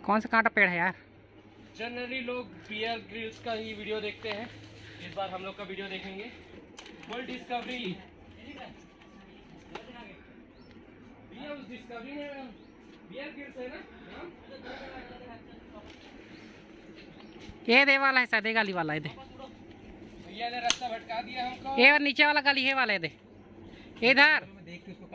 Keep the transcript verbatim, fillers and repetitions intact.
कौन सा कांटा पेड़ है यार? जनरली लोग बियर ग्रिल्स का ही वीडियो देखते हैं, इस बार हम लोग का वीडियो देखेंगे। वर्ल्ड डिस्कवरी डिस्कवरी में बियर ग्रिल्स है ना। ये दे वाला है शायद, गाली वाला है दे। भैया ने रास्ता भटका दिया हमको। ये और नीचे वाला गाली है वाला है दे इधर।